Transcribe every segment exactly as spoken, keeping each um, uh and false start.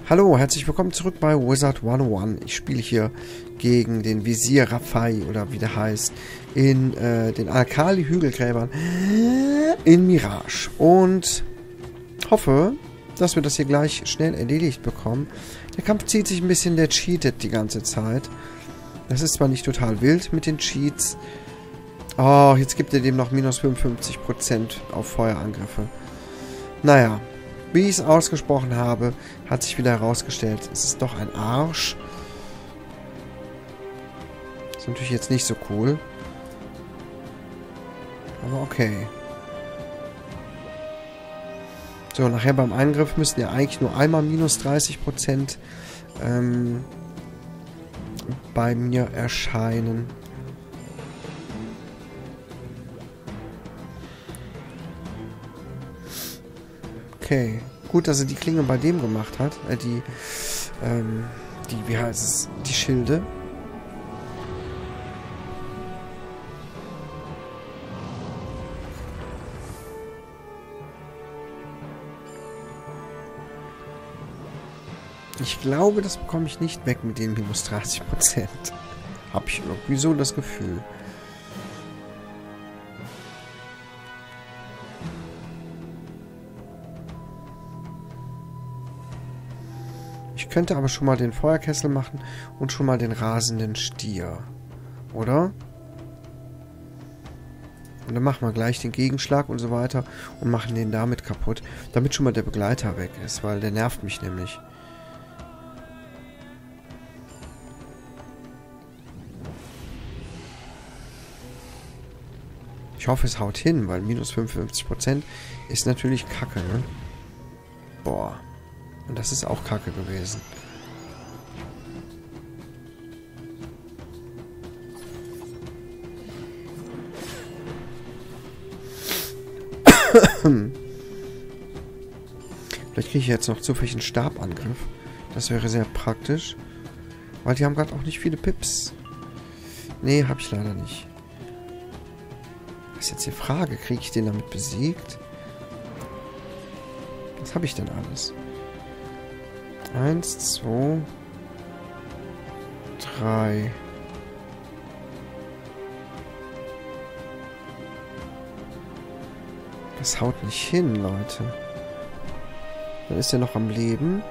Hallo, herzlich willkommen zurück bei Wizard hundertundeins. Ich spiele hier gegen den Visier Rafai, oder wie der heißt, in äh, den Alkali-Hügelgräbern in Mirage. Und hoffe, dass wir das hier gleich schnell erledigt bekommen. Der Kampf zieht sich ein bisschen, der cheatet die ganze Zeit. Das ist zwar nicht total wild mit den Cheats. Oh, jetzt gibt er dem noch minus fünfundfünfzig Prozent auf Feuerangriffe. Naja. Wie ich es ausgesprochen habe, hat sich wieder herausgestellt, es ist doch ein Arsch. Ist natürlich jetzt nicht so cool. Aber okay. So, nachher beim Eingriff müssten ja eigentlich nur einmal minus dreißig Prozent ähm, bei mir erscheinen. Okay. Gut, dass er die Klinge bei dem gemacht hat. Äh, die, ähm, die, wie heißt es? Die Schilde. Ich glaube, das bekomme ich nicht weg mit den minus dreißig Prozent. Habe ich irgendwie so das Gefühl. Ich könnte aber schon mal den Feuerkessel machen und schon mal den rasenden Stier. Oder? Und dann machen wir gleich den Gegenschlag und so weiter und machen den damit kaputt, damit schon mal der Begleiter weg ist, weil der nervt mich nämlich. Ich hoffe, es haut hin, weil minus fünfundfünfzig Prozent ist natürlich Kacke, ne? Boah. Und das ist auch Kacke gewesen. Vielleicht kriege ich jetzt noch zufällig einen Stabangriff. Das wäre sehr praktisch. Weil die haben gerade auch nicht viele Pips. Nee, habe ich leider nicht. Was ist jetzt die Frage? Kriege ich den damit besiegt? Was habe ich denn alles? Eins, zwei, drei. Das haut nicht hin, Leute. Dann ist er noch am Leben.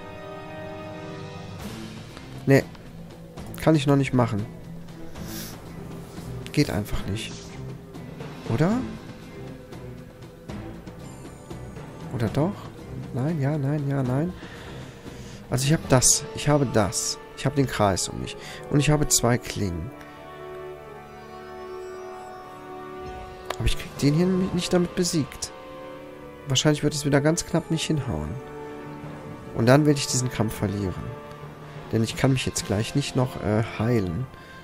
Nee. Kann ich noch nicht machen. Geht einfach nicht. Oder? Oder doch? Nein, ja, nein, ja, nein. Also ich habe das. Ich habe das. Ich habe den Kreis um mich. Und ich habe zwei Klingen. Aber ich kriege den hier nicht damit besiegt. Wahrscheinlich wird es wieder ganz knapp nicht hinhauen. Und dann werde ich diesen Kampf verlieren. Denn ich kann mich jetzt gleich nicht noch äh, heilen.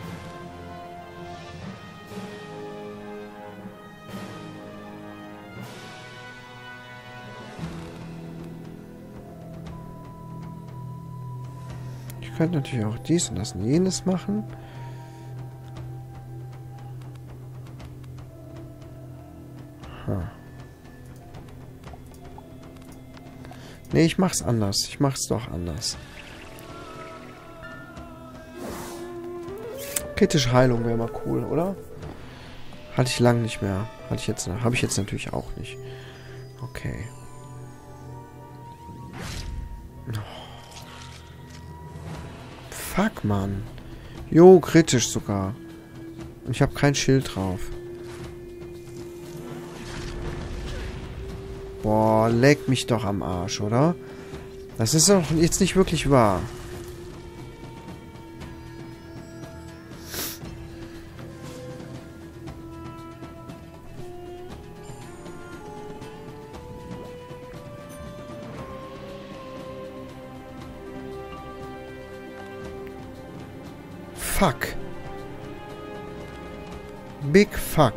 Ich könnte natürlich auch dies und das und jenes machen. Huh. Nee, ich mach's anders. Ich mach's doch anders. Kritische Heilung wäre mal cool, oder? Hatte ich lang nicht mehr. Hatte ich jetzt, habe ich jetzt natürlich auch nicht. Okay. Fuck, Mann. Jo, kritisch sogar. Und ich habe kein Schild drauf. Boah, leck mich doch am Arsch, oder? Das ist doch jetzt nicht wirklich wahr. Fuck. Big fuck.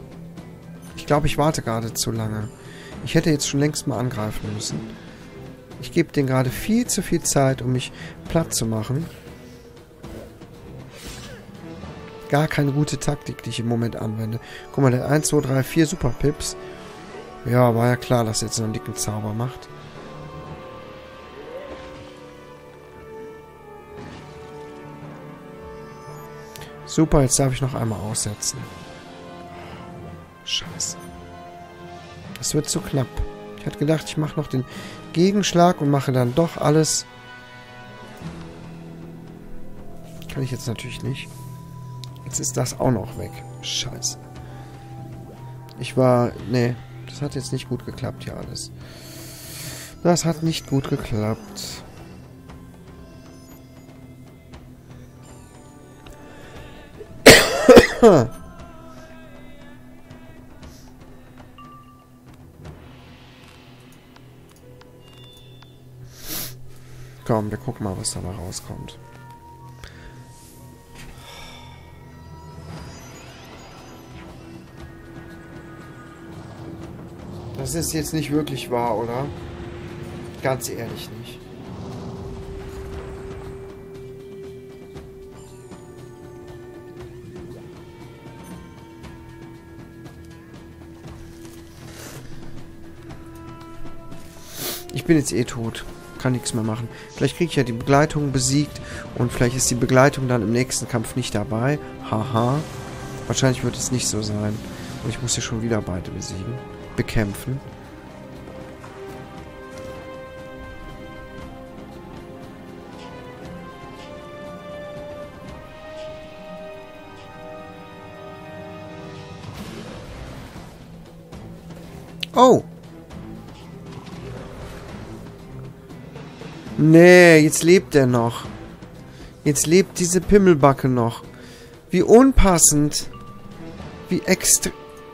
Ich glaube, ich warte gerade zu lange. Ich hätte jetzt schon längst mal angreifen müssen. Ich gebe denen gerade viel zu viel Zeit, um mich platt zu machen. Gar keine gute Taktik, die ich im Moment anwende. Guck mal, der hat eins, zwei, drei, vier Super Pips. Ja, war ja klar, dass er jetzt so einen dicken Zauber macht. Super, jetzt darf ich noch einmal aussetzen. Scheiße. Das wird zu knapp. Ich hatte gedacht, ich mache noch den Gegenschlag und mache dann doch alles. Kann ich jetzt natürlich nicht. Jetzt ist das auch noch weg. Scheiße. Ich war... Nee, das hat jetzt nicht gut geklappt hier alles. Das hat nicht gut geklappt. Komm, wir gucken mal, was dabei rauskommt. Das ist jetzt nicht wirklich wahr, oder? Ganz ehrlich nicht. Ich bin jetzt eh tot. Kann nichts mehr machen. Vielleicht kriege ich ja die Begleitung besiegt und vielleicht ist die Begleitung dann im nächsten Kampf nicht dabei. Haha. Wahrscheinlich wird es nicht so sein. Und ich muss ja schon wieder beide besiegen. Bekämpfen. Oh! Nee, jetzt lebt er noch. Jetzt lebt diese Pimmelbacke noch. Wie unpassend. Wie extra...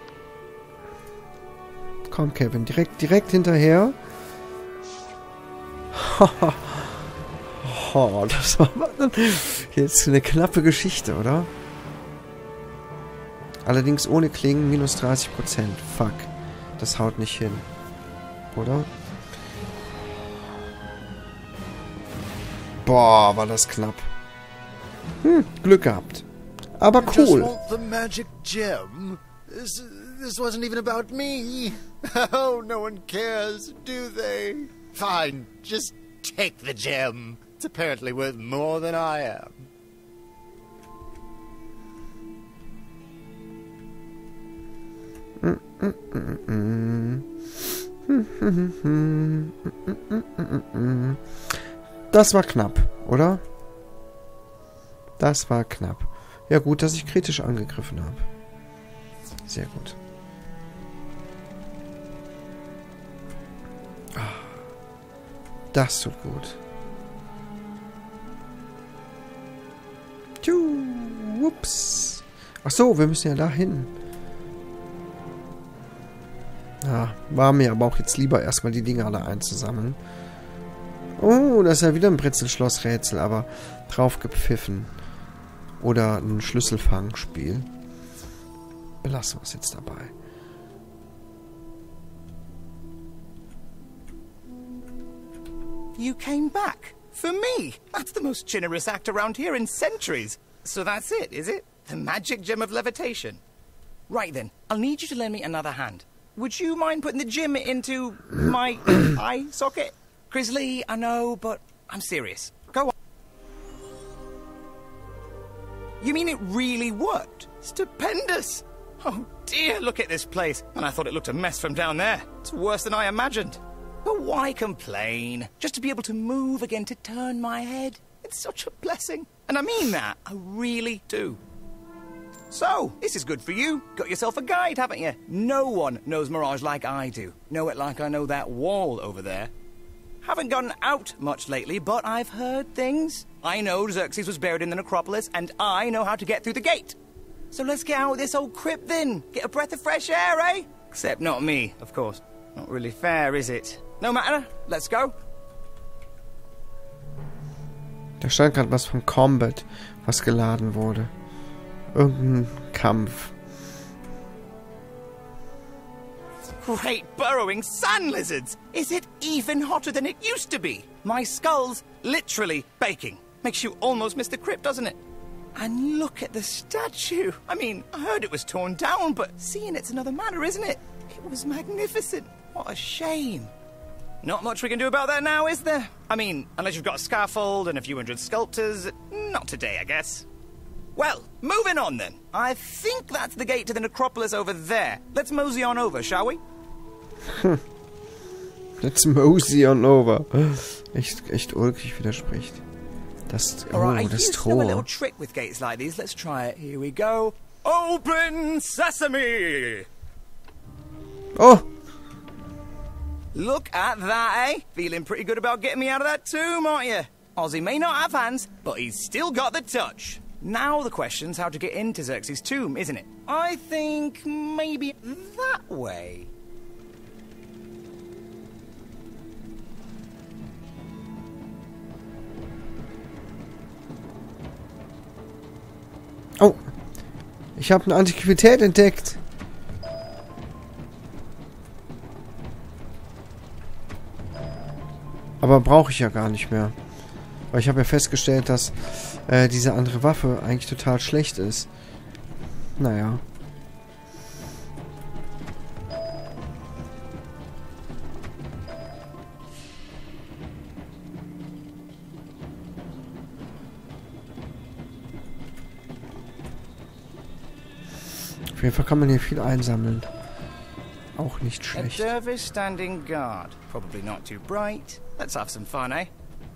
Komm, Kevin, direkt, direkt hinterher. Oh, das war jetzt eine knappe Geschichte, oder? Allerdings ohne Klingen minus dreißig Prozent. Fuck. Das haut nicht hin. Oder? Boah, war das knapp. Hm, Glück gehabt. Aber cool. This, this wasn't even about me. Oh, no one cares, do they? Fine, just take the gem. It's apparently worth more than I am. Das war knapp, oder? Das war knapp. Ja gut, dass ich kritisch angegriffen habe. Sehr gut. Das tut gut. Tschu, ups. Ach so, wir müssen ja dahin. Ja, war mir aber auch jetzt lieber erstmal die Dinger alle einzusammeln. Oh, das ist ja wieder ein Brezelschloss-Rätsel, aber drauf gepfiffen. Oder ein Schlüsselfangspiel. Belassen wir es jetzt dabei. You came back? For me? That's the most generous act around here in centuries. So that's it, is it? The magic gem of levitation. Right then, I'll need you to lend me another hand. Would you mind putting the gem into my eye socket? Grizzly, I know, but I'm serious. Go on. You mean it really worked? Stupendous! Oh dear, look at this place. And I thought it looked a mess from down there. It's worse than I imagined. But why complain? Just to be able to move again, to turn my head. It's such a blessing. And I mean that. I really do. So, this is good for you. Got yourself a guide, haven't you? No one knows Mirage like I do. Know it like I know that wall over there. Haven't gotten out much lately, but I've heard things. I know Xerxes was buried in the necropolis, and I know how to get through the gate. So let's get out of this old crypt then. Get a breath of fresh air, eh? Except not me, of course. Not really fair, is it? No matter. Let's go. Da stand gerade was vom Combat, was geladen wurde. Irgendein Kampf. Great burrowing sand lizards! Is it even hotter than it used to be? My skull's literally baking. Makes you almost miss the crypt, doesn't it? And look at the statue. I mean, I heard it was torn down, but seeing it's another matter, isn't it? It was magnificent. What a shame. Not much we can do about that now, is there? I mean, unless you've got a scaffold and a few hundred sculptors. Not today, I guess. Well, moving on then. I think that's the gate to the necropolis over there. Let's mosey on over, shall we? Let's mosey on over. Echt, echt ulkig widerspricht. Das, oh, right, das I know a little Tor. trick with gates like these. Let's try it. Here we go. Open sesame! Oh! Look at that, eh? Feeling pretty good about getting me out of that tomb, aren't you? Ozzy may not have hands, but he's still got the touch. Now the question's how to get into Xerxes' tomb, isn't it? I think maybe that way. Oh! Ich habe eine Antiquität entdeckt. Aber brauche ich ja gar nicht mehr. Weil ich habe ja festgestellt, dass äh, diese andere Waffe eigentlich total schlecht ist. Naja. Auf jeden Fall kann man hier viel einsammeln. Auch nicht A schlecht. dervish standing guard. Probably not too bright. Let's have some fun, eh?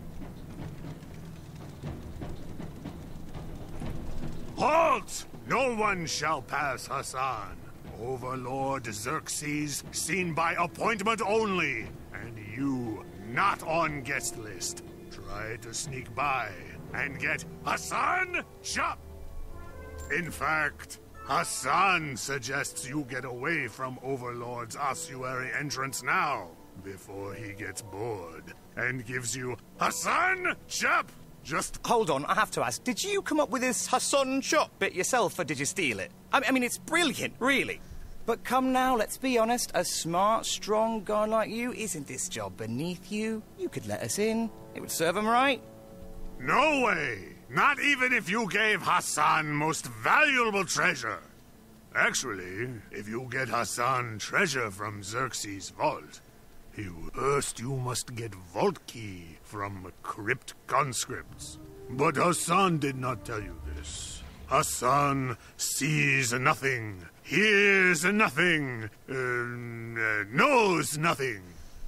Halt! No one shall pass Hassan. Overlord Xerxes, seen by appointment only. And you, not on guest list. Try to sneak by and get Hassan shot. In fact, Hassan suggests you get away from Overlord's ossuary entrance now, before he gets bored, and gives you Hassan Chap! Just Hold on, I have to ask. Did you come up with this Hassan shot bit yourself, or did you steal it? I I mean, it's brilliant, really. But come now, let's be honest. A smart, strong guy like you, isn't this job beneath you? You could let us in. It would serve him right. no way! Not even if you gave Hassan most valuable treasure. Actually, if you get Hassan treasure from Xerxes' vault, he will. First you must get vault key from crypt conscripts. But Hassan did not tell you this. Hassan sees nothing, hears nothing, uh, uh, knows nothing.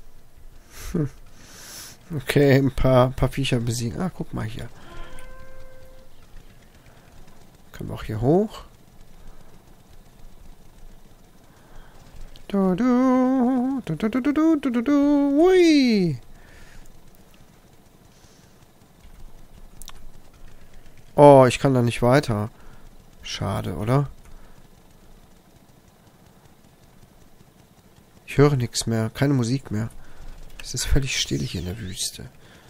Okay, ein paar, paar Viecher besiegen. Ah, guck mal hier. Können wir auch hier hoch. Du, du, du, du, du, du, du, du, du, ui. Oh, ich kann da nicht weiter. Schade, oder? Ich höre nichts mehr. Keine Musik mehr. Es ist völlig still hier in der Wüste.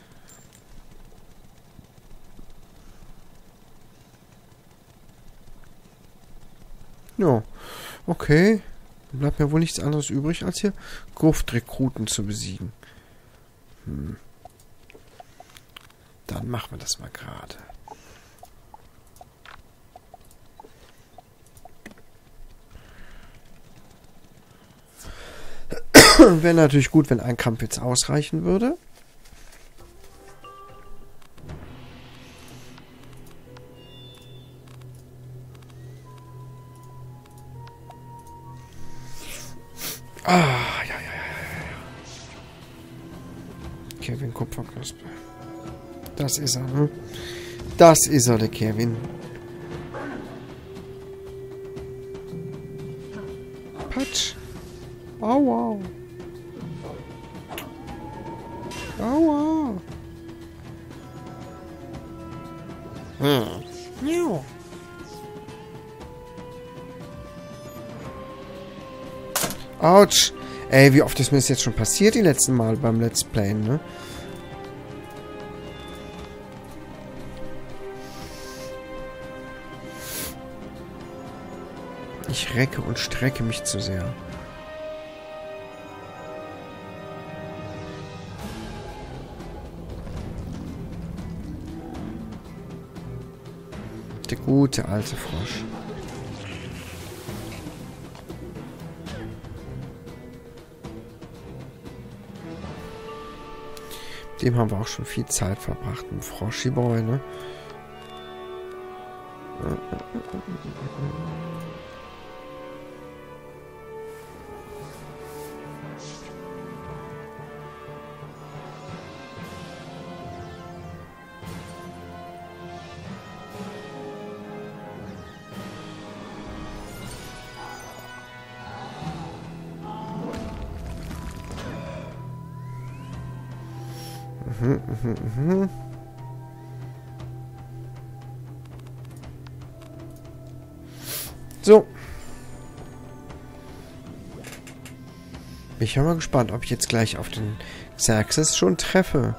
Ja, okay. Dann bleibt mir wohl nichts anderes übrig, als hier Gruftrekruten zu besiegen. Hm. Dann machen wir das mal gerade. Wäre natürlich gut, wenn ein Kampf jetzt ausreichen würde. Ah, ja, ja, ja, ja. Kevin Kupferknospe. Das ist er, ne? Das ist er, der Kevin. Patsch. Aua. Aua. Hm. Ja. Autsch. Ey, wie oft ist mir das jetzt schon passiert, die letzten Mal beim Let's Play, ne? Ich recke und strecke mich zu sehr. Der gute alte Frosch. Dem haben wir auch schon viel Zeit verbracht. Ein Froschi-Boy, ne? Mhm, mhm, mhm. So. Bin ich ja mal gespannt, ob ich jetzt gleich auf den Xerxes schon treffe.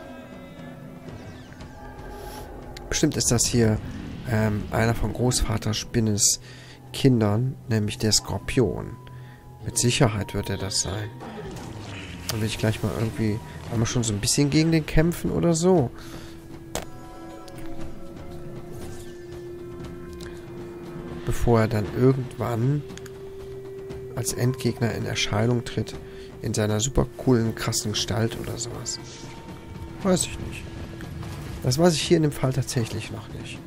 Bestimmt ist das hier ähm, einer von Großvater Spinnes Kindern, nämlich der Skorpion. Mit Sicherheit wird er das sein. Dann will ich gleich mal irgendwie einmal schon so ein bisschen gegen den kämpfen oder so. Bevor er dann irgendwann als Endgegner in Erscheinung tritt, in seiner super coolen, krassen Gestalt oder sowas. Weiß ich nicht. Das weiß ich hier in dem Fall tatsächlich noch nicht.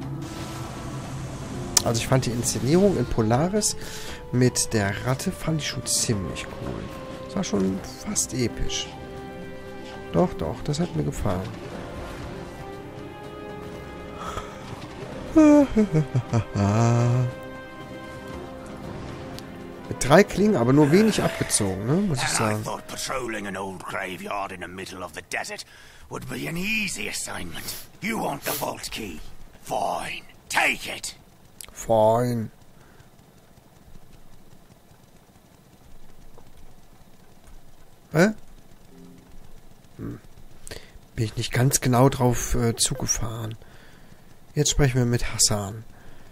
Also ich fand die Inszenierung in Polaris mit der Ratte fand ich schon ziemlich cool. Das war schon fast episch. Doch, doch, das hat mir gefallen. Mit drei Klingen, aber nur wenig abgezogen, ne? Muss ich sagen. I thought patrolling an old graveyard in the middle of the desert would be an easy assignment. You want the vault key? Fine, take it. Fine. Hä? Hm. Bin ich nicht ganz genau drauf äh, zugefahren. Jetzt sprechen wir mit Hassan.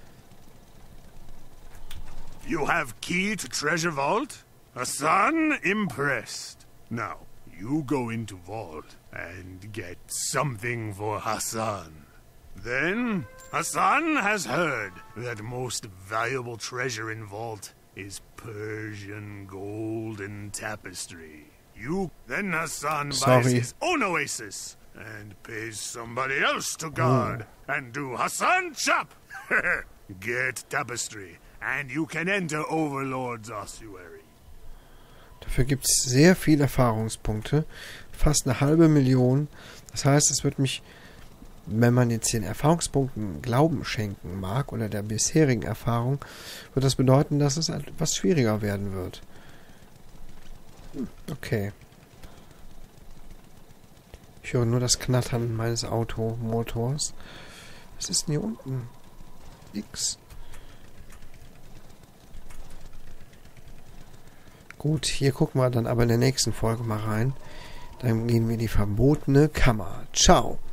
You have key to treasure vault? Hassan impressed. Now, you go into vault and get something for Hassan. Then, Hassan has heard that most valuable treasure in vault is Persian gold and tapestry. You then Hassan Sorry. buys his own oasis and pays somebody else to guard Oh. and do Hassan chop. Get tapestry and you can enter Overlord's ossuary. Dafür gibt es sehr viele Erfahrungspunkte. Fast eine halbe Million. Das heißt, es wird mich, wenn man jetzt den Erfahrungspunkten Glauben schenken mag oder der bisherigen Erfahrung, wird das bedeuten, dass es etwas schwieriger werden wird. Okay. Ich höre nur das Knattern meines Automotors. Was ist denn hier unten? Nix. Gut, hier gucken wir dann aber in der nächsten Folge mal rein. Dann gehen wir in die verbotene Kammer. Ciao.